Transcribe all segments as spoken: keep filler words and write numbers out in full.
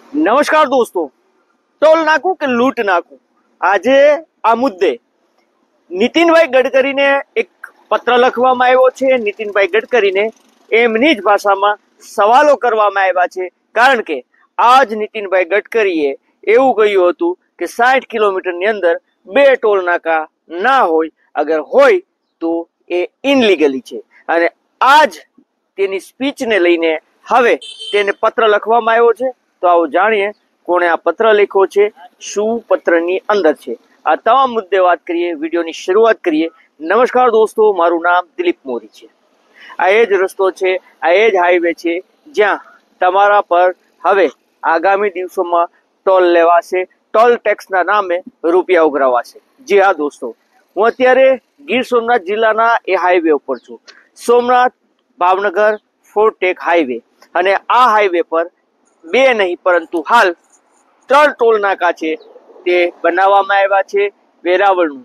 નમસ્કાર દોસ્તો, ટોલ નાકું કે લૂંટ નાકું, આજે આ મુદ્દે નીતિનભાઈ ગડકરીને એક પત્ર લખવામાં આવ્યો છે। નીતિનભાઈ ગડકરીને એમની જ ભાષામાં સવાલો કરવામાં આવ્યા છે, કારણ કે આજ નીતિનભાઈ ગડકરીએ એવું કહ્યું હતું કે સાઠ કિલોમીટરની અંદર બે ટોલ નાકા ના હોય, અગર હોય તો એ ઇનલીગલી છે। અને આજ તેની સ્પીચને લઈને હવે તેને પત્ર લખવામાં આવ્યો છે। તો આવો જાણીએ કોણે આ પત્ર લખ્યો છે, શું પત્રની અંદર છે। આ તમામ મુદ્દે વાત કરીએ, વિડીયોની શરૂઆત કરીએ। નમસ્કાર દોસ્તો, મારું નામ દિલીપ મોરી છે। આ એ જ રસ્તો છે, આ એ જ હાઈવે છે જ્યાં તમારા પર હવે આગામી દિવસોમાં ટોલ લેવાશે, ટોલ ટેક્સના નામે રૂપિયા ઉઘરાવાશે। જી હા દોસ્તો, હું અત્યારે ગીર સોમનાથ જિલ્લાના એ હાઈવે ઉપર છું, સોમનાથ ભાવનગર ફોરટેક હાઈવે। અને આ હાઈવે પર બે નહીં પરંતુ હાલ ત્રણ ટોલ નાકા છે તે બનાવવામાં આવ્યા છે। વેરાવળનું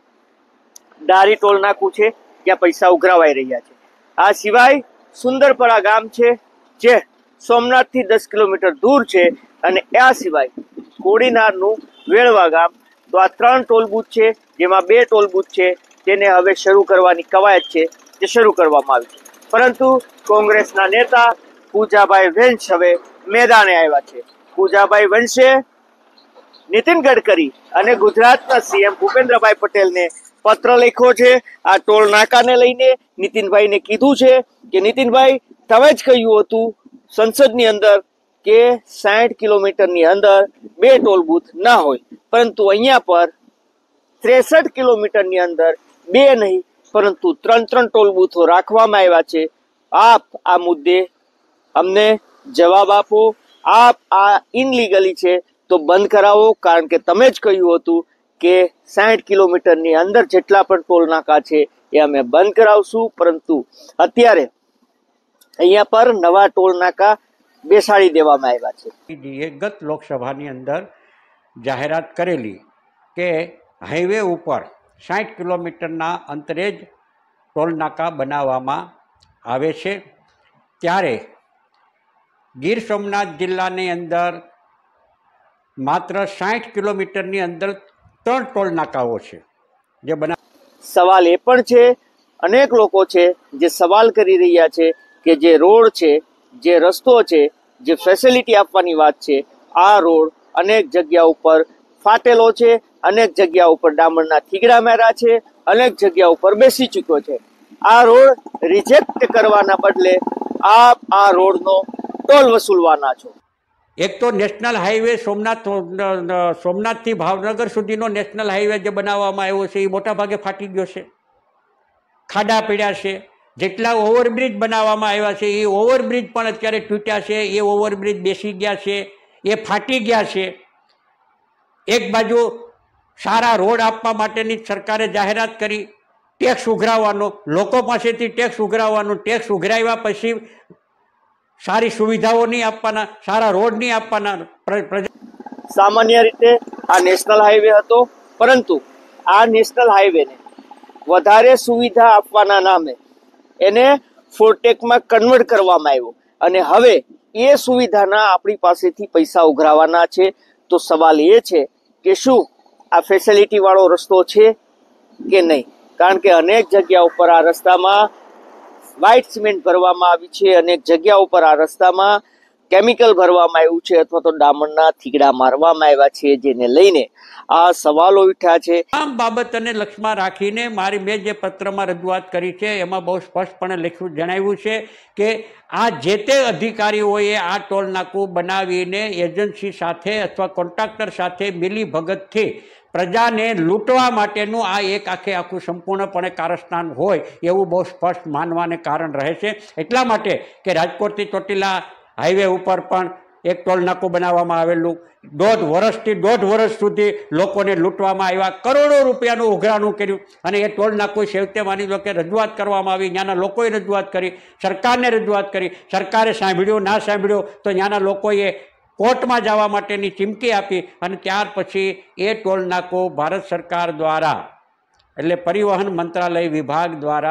ડારી ટોલ નાકું છે, ત્યાં પૈસા ઉઘરાવાઈ રહ્યા છે। આ સિવાય સુંદરપરા ગામ છે જે સોમનાથથી દસ કિલોમીટર દૂર છે, અને આ સિવાય કોડીનારનું વેળવા ગામ। તો આ ત્રણ ટોલ બૂથ છે, જેમાં બે ટોલ બૂથ છે તેને હવે શરૂ કરવાની કવાયત છે તે શરૂ કરવામાં આવી છે, પરંતુ કોંગ્રેસના નેતા પૂજાભાઈ વંશ હવે મેદાને આવ્યા છે। પૂજાભાઈ વંશે નીતિન ગડકરી અને ગુજરાતના સીએમ ભૂપેન્દ્રભાઈ પટેલને પત્ર લખ્યો છે આ ટોલ નાકાને લઈને। નીતિનભાઈને કીધું છે કે નીતિનભાઈ, તમે જ કહ્યું હતું સંસદની અંદર કે સાઠ કિલોમીટરની અંદર બે ટોલ બૂથ ના હોય, પરંતુ અહીંયા પર ત્રેસઠ કિલોમીટરની અંદર બે નહીં પરંતુ ત્રણ ત્રણ ટોલ બૂથો રાખવામાં આવ્યા છે। આપ આ મુદ્દે અમને જવાબ આપો। આપ આ ઇનલીગલી છે તો બંધ કરાવો, કારણ કે તમે જ કહ્યું હતું કે સાઠ કિલોમીટરની અંદર જેટલા પણ ટોલ નાકા છે એ અમે બંધ કરાવશું, પરંતુ અત્યારે અહીંયા પર નવા ટોલ નાકા બેસાડી દેવામાં આવ્યા છે। ગત લોકસભાની અંદર જાહેરાત કરેલી કે હાઈવે ઉપર સાઠ કિલોમીટરના અંતરે જ ટોલ નાકા બનાવવામાં આવે છે, ત્યારે ગીર સોમનાથ જિલ્લાની અંદર માત્ર સાઠ કિલોમીટરની અંદર ત્રણ ટોલ નાકાઓ છે જે બના સવાલ એ પણ છે, અનેક લોકો છે જે સવાલ કરી રહ્યા છે કે જે રોડ છે, જે રસ્તો છે, જે ફેસિલિટી આપવાની વાત છે, આ રોડ અનેક જગ્યા ઉપર ફાટેલો છે, અનેક જગ્યા ઉપર ડામરના થીગડા માર્યા છે, અનેક જગ્યા ઉપર બેસી ચૂક્યો છે। આ રોડ રિજેક્ટ કરવાના બદલે આપ આ રોડનો ટોલ વસૂલવાના છો। એક તો નેશનલ હાઈવે સોમનાથ સોમનાથથી ભાવનગર સુધીનો નેશનલ હાઈવે જે બનાવવામાં આવ્યો છે એ મોટા ભાગે ફાટી ગયો છે, ખાડા પડ્યા છે। જેટલા ઓવરબ્રિજ બનાવવામાં આવ્યા છે એ ઓવરબ્રિજ પણ અત્યારે તૂટ્યા છે, એ ઓવરબ્રિજ બેસી ગયા છે, એ ફાટી ગયા છે। એક બાજુ સારા રોડ આપવા માટેની સરકારે જાહેરાત કરી, ટેક્સ ઉઘરાવવાનો, લોકો પાસેથી ટેક્સ ઉઘરાવવાનો, ટેક્સ ઉઘરાવ્યા પછી સારી સુવિધાઓ નહીં આપવાના, સારા રોડ નહીં આપવાના। સામાન્ય રીતે આ નેશનલ હાઈવે હતો, પરંતુ આ નેશનલ હાઈવેને વધારે સુવિધા આપવાના નામે એને ફોરટેકમાં કન્વર્ટ કરવામાં આવ્યો, અને હવે એ સુવિધાના આપણી પાસેથી પૈસા ઉઘરાવવાના છે। તો સવાલ એ છે કે શું આ ફેસિલિટી વાળો રસ્તો છે કે નહીં, કારણ કે અનેક જગ્યા ઉપર આ રસ્તામાં વ્હાઇટ સિમેન્ટ ભરવામાં આવી છે, અનેક જગ્યા ઉપર આ રસ્તામાં કેમિકલ ભરવામાં આવ્યું છે અથવા તો ડામરના થીગડા મારવામાં આવ્યા છે, જેને લઈને આ સવાલો ઉઠ્યા છે। આ બાબતને લક્ષ્યમાં રાખીને મારી મેં જે પત્રમાં રજૂઆત કરી છે એમાં બહુ સ્પષ્ટપણે લખ્યું જણાવ્યું છે કે આ જે તે અધિકારીઓએ આ ટોલ નાકું બનાવીને એજન્સી સાથે અથવા કોન્ટ્રાક્ટર સાથે મિલી ભગતથી પ્રજાને લૂંટવા માટેનું આ એક આખે આખું સંપૂર્ણપણે કારસ્તાન હોય એવું બહુ સ્પષ્ટ માનવાને કારણ રહે છે। એટલા માટે કે રાજકોટથી ચોટીલા હાઈવે ઉપર પણ એક ટોલ નાકું બનાવવામાં આવેલું, દોઢ વર્ષથી દોઢ વર્ષ સુધી લોકોને લૂંટવામાં આવ્યા, કરોડો રૂપિયાનું ઉઘરાણું કર્યું, અને એ ટોલ નાકું છેવટે માની લો કે રજૂઆત કરવામાં આવી, ત્યાંના લોકોએ રજૂઆત કરી, સરકારને રજૂઆત કરી, સરકારે સાંભળ્યું ના સાંભળ્યું તો ત્યાંના લોકોએ કોર્ટમાં જવા માટેની ચીમકી આપી, અને ત્યાર પછી એ ટોલ નાકું ભારત સરકાર દ્વારા એટલે પરિવહન મંત્રાલય વિભાગ દ્વારા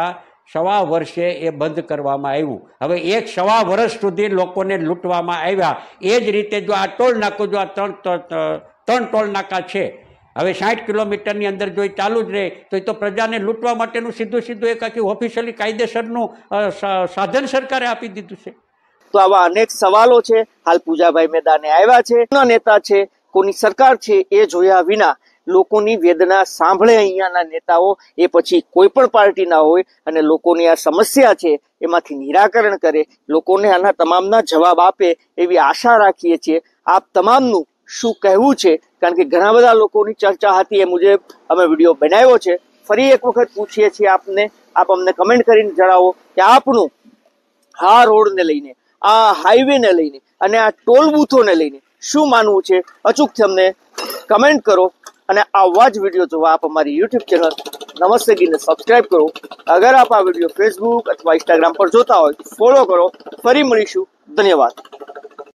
સવા વર્ષે એ બંધ કરવામાં આવ્યું. હવે એક સવા વર્ષ સુધી લોકોને લૂંટવામાં આવ્યા. એ જ રીતે જો આ ટોલ નાકું, જો આ ત્રણ ત્રણ ટોલ નાકા છે, હવે સાઠ કિલોમીટરની અંદર જો એ ચાલુ જ રહે તો એ તો પ્રજાને લૂંટવા માટેનું સીધું સીધું એક આખી ઓફિશિયલી કાયદેસરનું સાધન સરકારે આપી દીધું છે. તો આવા અનેક સવાલો છે. હાલ પૂજાભાઈ મેદાને આવ્યા છે. કોના નેતા છે, કોની સરકાર છે, એ જોયા વિના લોકોની વેદના સાંભળે અહીંયાના નેતાઓ, એ પછી કોઈ પણ પાર્ટીના હોય, અને લોકોની આ સમસ્યા છે એમાંથી નિરાકરણ કરે, લોકોને આના તમામના જવાબ આપે એવી આશા રાખીએ છીએ. આપ તમામનું શું કહેવું છે? કારણ કે ઘણા બધા લોકોની ચર્ચા હતી, એ મુજબ અમે વિડીયો બનાવ્યો છે. ફરી એક વખત પૂછીએ છીએ આપને, આપ અમને કમેન્ટ કરીને જણાવો કે આપનું આ રોડને લઈને, આ હાઈવેને લઈને અને આ ટોલ બૂથોને લઈને શું માનવું છે. અચૂકથી અમને કમેન્ટ કરો અને આવા જ વિડીયો જોવા આપ અમારી યુટ્યુબ ચેનલ નમસ્તે ગીરને સબસ્ક્રાઇબ કરો. અગર આપ આ વિડીયો ફેસબુક અથવા ઇન્સ્ટાગ્રામ પર જોતા હોય તો ફોલો કરો. ફરી મળીશું. ધન્યવાદ.